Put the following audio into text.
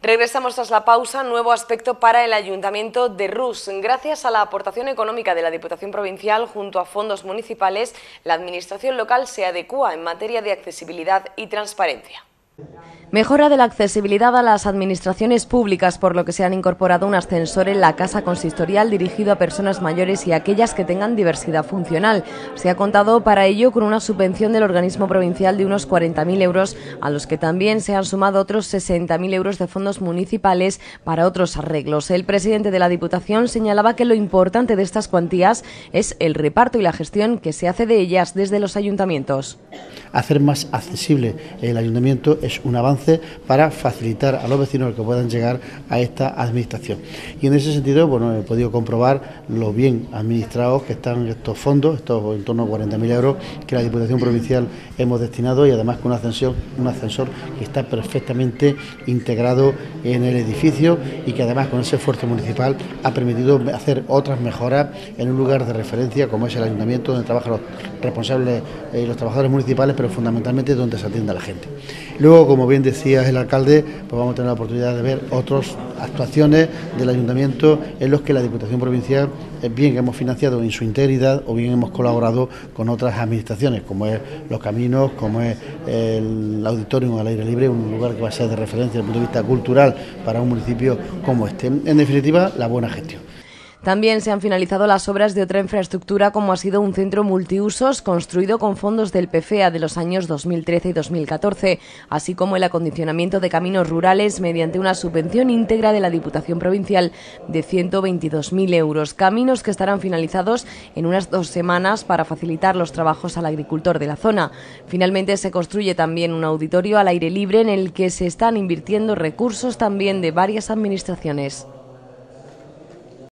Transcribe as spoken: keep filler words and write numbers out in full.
Regresamos tras la pausa. Nuevo aspecto para el Ayuntamiento de Rus. Gracias a la aportación económica de la Diputación Provincial junto a fondos municipales, la Administración local se adecúa en materia de accesibilidad y transparencia. Mejora de la accesibilidad a las administraciones públicas, por lo que se han incorporado un ascensor en la casa consistorial dirigido a personas mayores y a aquellas que tengan diversidad funcional. Se ha contado para ello con una subvención del organismo provincial de unos cuarenta mil euros, a los que también se han sumado otros sesenta mil euros de fondos municipales para otros arreglos. El presidente de la Diputación señalaba que lo importante de estas cuantías es el reparto y la gestión que se hace de ellas desde los ayuntamientos. Hacer más accesible el ayuntamiento es un avance para facilitar a los vecinos que puedan llegar a esta administración. Y en ese sentido, bueno, he podido comprobar lo bien administrados que están estos fondos, estos en torno a cuarenta mil euros que la Diputación Provincial hemos destinado, y además con un ascensor, un ascensor que está perfectamente integrado en el edificio y que además con ese esfuerzo municipal ha permitido hacer otras mejoras en un lugar de referencia como es el ayuntamiento, donde trabajan los responsables y eh, los trabajadores municipales, pero fundamentalmente donde se atiende a la gente. Luego, como bien decía el alcalde, pues vamos a tener la oportunidad de ver otras actuaciones del ayuntamiento en los que la Diputación Provincial, bien que hemos financiado en su integridad o bien hemos colaborado con otras administraciones, como es los caminos, como es el auditorium al aire libre, un lugar que va a ser de referencia desde el punto de vista cultural para un municipio como este. En definitiva, la buena gestión. También se han finalizado las obras de otra infraestructura, como ha sido un centro multiusos construido con fondos del P F E A de los años dos mil trece y dos mil catorce, así como el acondicionamiento de caminos rurales mediante una subvención íntegra de la Diputación Provincial de ciento veintidós mil euros. Caminos que estarán finalizados en unas dos semanas para facilitar los trabajos al agricultor de la zona. Finalmente se construye también un auditorio al aire libre en el que se están invirtiendo recursos también de varias administraciones.